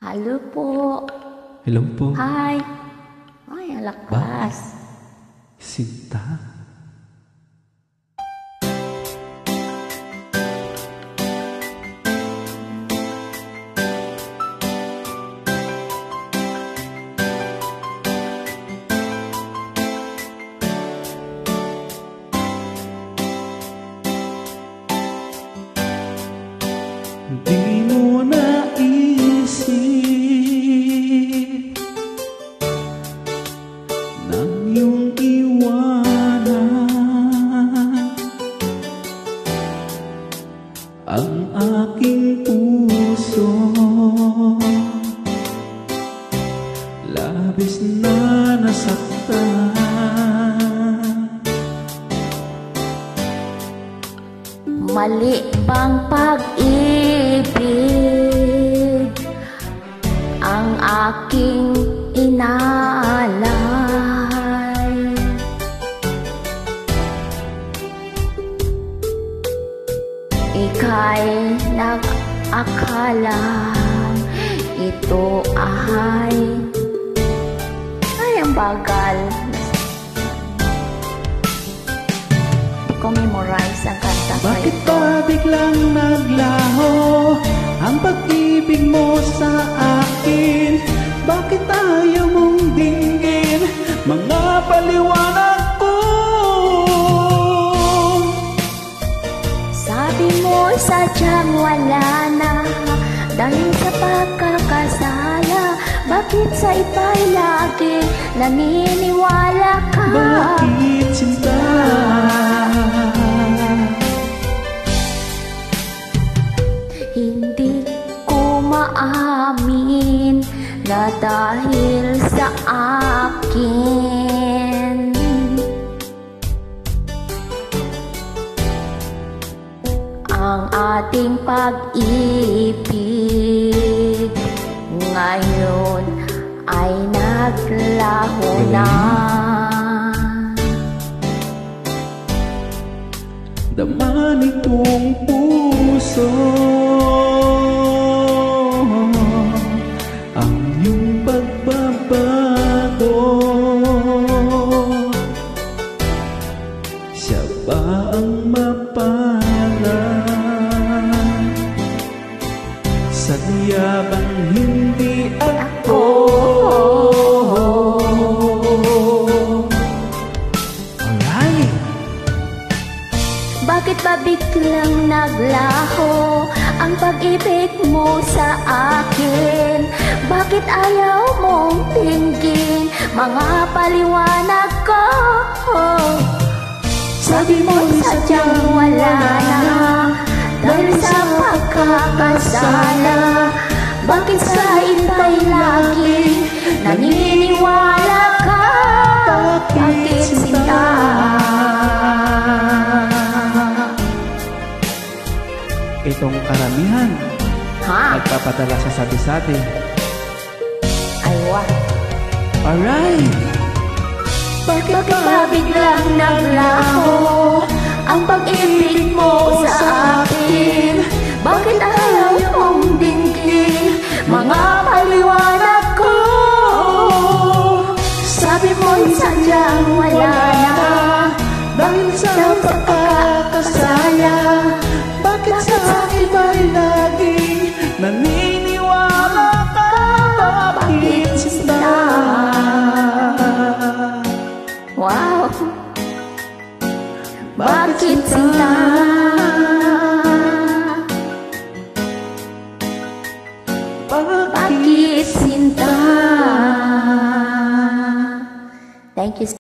Halo po. Hello po. Hi. Ay, ang lakas. Sinta? Di mo naisip nang iyong iwanan ang aking puso. Labis na nasaktan. Mali bang pag-ibig ang aking inaalay? Ika'y nag-akala ito ay ang bagal. Hindi ko memorize ang kanta. Bakit ba biglang naglaho ang pag-ibig mo sa akin? Bakit ayaw mong dinggin mga paliwanag ko? Sabi mo sadyang wala na dahil sa pagkakasala. Bakit sa iba'y lagi naniniwala ka? Bakit sinta? Hindi ko maamin na dahil sa akin ang ating pag-ibig ngayon ay naglaho na. Dama nitong puso ang iyong pagbabago. Siya ba ang maparang? Sadya bang hindi ako? Alright! Bakit ba biglang naglaho ang pag-ibig mo sa akin? Bakit ayaw mong tingin mga paliwanag ko? Sabi mo sadyang wala na dahil sa pagkakasala. Bakit sa iba'y lagi naniniwala ka? Bakit sinta? Itong karamihan nagpapadala sa sabi-sabi. Ay, what? Alright! Bakit ba biglang naglaho ang pag-ibig mo sa akin? Bakit ayaw mong dinggin mga paliwanag ko? Sabi mo'y sadyang wala na dahil sa pagkakasala. Bakit sa akin ba'y laging naniniwala ka? Bakit sinta? Wow! Bakit sinta? Bakit sinta? Thank you.